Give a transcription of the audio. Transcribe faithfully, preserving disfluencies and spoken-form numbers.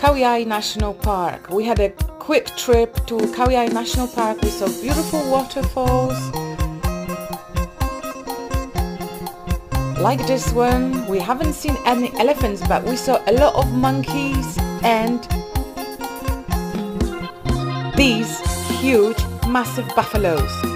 Khao Yai National Park. We had a quick trip to Khao Yai National Park. We saw beautiful waterfalls like this one. We haven't seen any elephants, but we saw a lot of monkeys and these huge massive buffaloes.